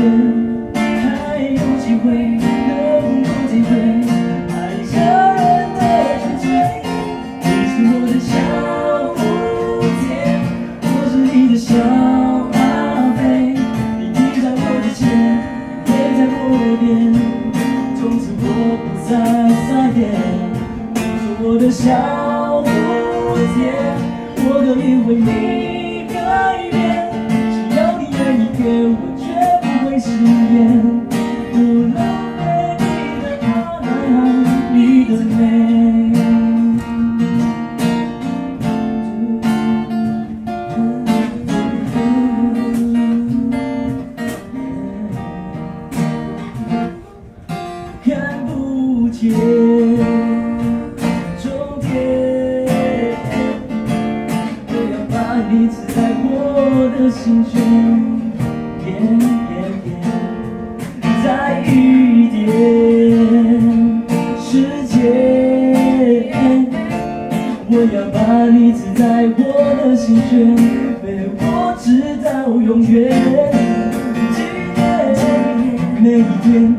还有机会，能够体会爱一个人的纯粹。你是我的小蝴蝶，我是你的小阿飞。你停在我的肩，飞在我耳边，从此我不再撒野。你是我的小蝴蝶，我可以为你改变，只要你愿意给我，绝不会食言。不浪费你的爱，你的美。看不见终点，我要把你刺在我的心弦，再一点时间，我要把你刺在我的心弦，陪我直到永远。每一天，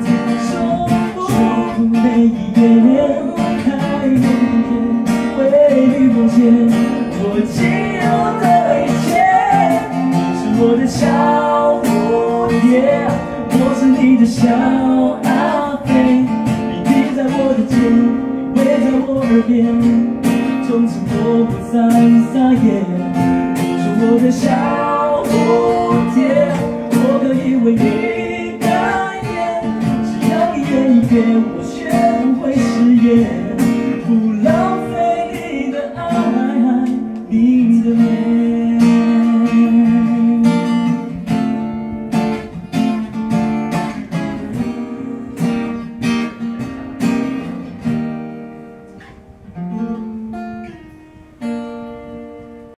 每一夜，还有一天，为你奉献我仅有的一切。你是我的小蝴蝶，我是你的小阿飞。你停在我的肩，你偎在我耳边，从此我不再撒野。你是我的小蝴蝶，我可以为你改变，只要你愿意给我。